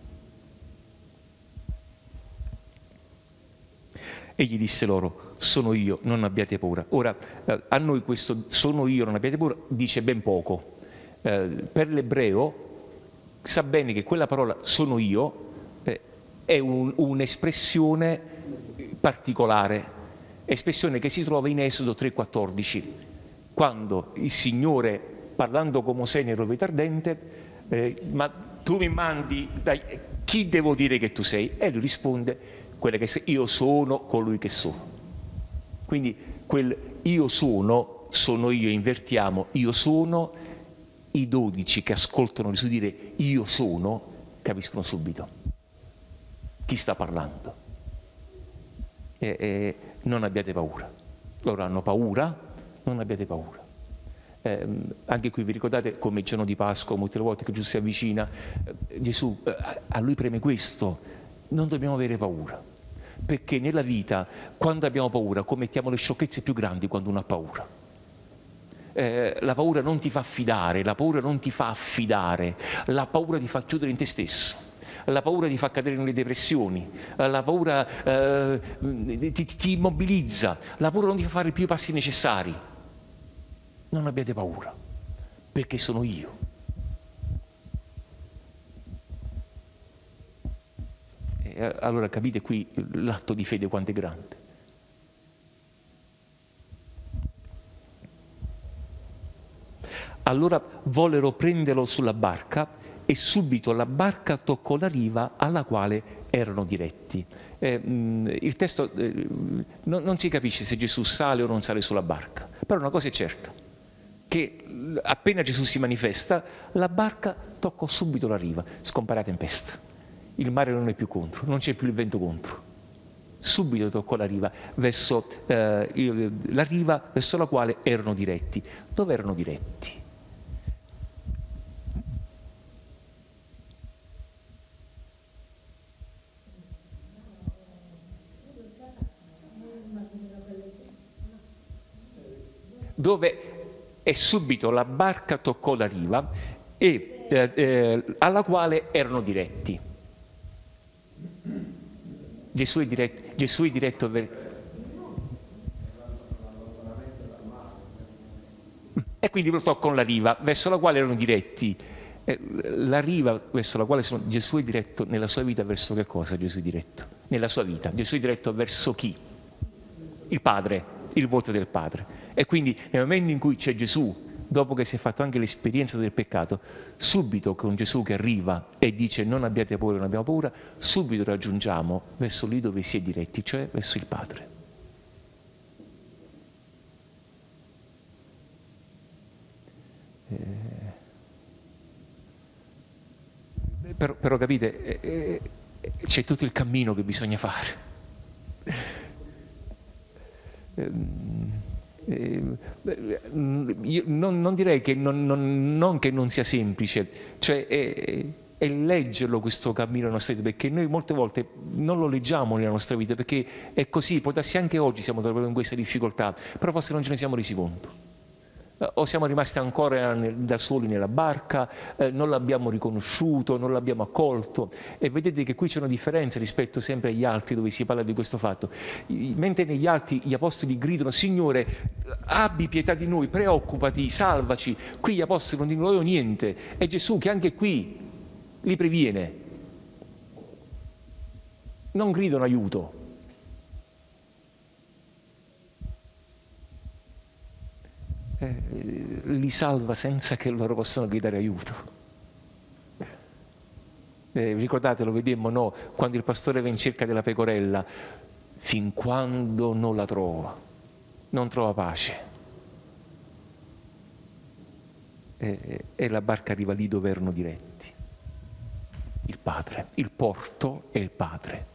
E gli disse loro, sono io, non abbiate paura. Ora, eh, a noi questo sono io, non abbiate paura, dice ben poco. Eh, per l'ebreo sa bene che quella parola sono io eh, è un, un'espressione particolare, espressione che si trova in Esodo tre quattordici, quando il Signore, parlando con Mosè nel roveto ardente, eh, ma tu mi mandi, dai, chi devo dire che tu sei? E lui risponde, quella che sei, io sono colui che sono. Quindi quel io sono, sono io, invertiamo, io sono, i dodici che ascoltano Gesù dire io sono, capiscono subito chi sta parlando. E, e non abbiate paura. Loro hanno paura, non abbiate paura. Eh, anche qui vi ricordate come il giorno di Pasqua, molte volte che Gesù si avvicina, eh, Gesù, eh, a lui preme questo, non dobbiamo avere paura, perché nella vita quando abbiamo paura commettiamo le sciocchezze più grandi quando uno ha paura. Eh, la paura non ti fa fidare, la paura non ti fa affidare, la paura ti fa chiudere in te stesso, la paura ti fa cadere nelle depressioni, la paura eh, ti, ti immobilizza, la paura non ti fa fare più i passi necessari. Non abbiate paura, perché sono io. E allora capite qui l'atto di fede quanto è grande. Allora vollero prenderlo sulla barca e subito la barca toccò la riva alla quale erano diretti. Eh, mh, il testo eh, non, non si capisce se Gesù sale o non sale sulla barca, però una cosa è certa, che appena Gesù si manifesta, la barca toccò subito la riva, scompare la tempesta. Il mare non è più contro, non c'è più il vento contro. Subito toccò la riva, verso, eh, la riva verso la quale erano diretti. Dove erano diretti? Dove e subito la barca toccò la riva e, eh, eh, alla quale erano diretti. Gesù è diretto, Gesù è diretto ver... E quindi lo toccò la riva verso la quale erano diretti. Eh, la riva verso la quale sono... Gesù è diretto nella sua vita verso che cosa? Gesù è diretto nella sua vita. Gesù è diretto verso chi? Il Padre, il volto del Padre. E quindi nel momento in cui c'è Gesù, dopo che si è fatto anche l'esperienza del peccato, subito con Gesù che arriva e dice non abbiate paura, non abbiamo paura, subito raggiungiamo verso lì dove si è diretti, cioè verso il Padre. Eh, però, però capite, eh, eh, c'è tutto il cammino che bisogna fare. Eh, Eh, io non, non direi che non, non, non che non sia semplice, cioè è, è leggerlo questo cammino nella nostra vita, perché noi molte volte non lo leggiamo nella nostra vita, perché è così, può darsi anche oggi siamo trovati in questa difficoltà, però forse non ce ne siamo resi conto. o siamo rimasti ancora da soli nella barca, eh, non l'abbiamo riconosciuto, non l'abbiamo accolto. E vedete che qui c'è una differenza rispetto sempre agli altri dove si parla di questo fatto. Mentre negli altri gli apostoli gridano: Signore, abbi pietà di noi, preoccupati, salvaci. Qui gli apostoli non dicono niente. È Gesù che anche qui li previene. Non gridano aiuto. Eh, li salva senza che loro possano gridare aiuto. Eh, ricordate, lo vedemmo, no? Quando il pastore va in cerca della pecorella, fin quando non la trova, non trova pace. Eh, e la barca arriva lì dove erano diretti. Il Padre, il porto e il Padre.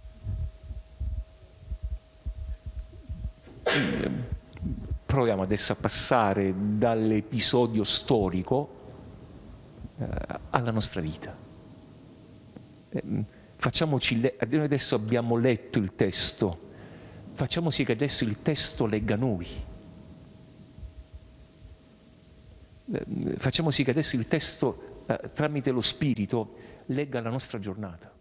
Eh, Proviamo adesso a passare dall'episodio storico eh, alla nostra vita. Eh, facciamoci le- noi adesso abbiamo letto il testo, facciamo sì che adesso il testo legga noi. Eh, facciamo sì che adesso il testo, eh, tramite lo Spirito, legga la nostra giornata.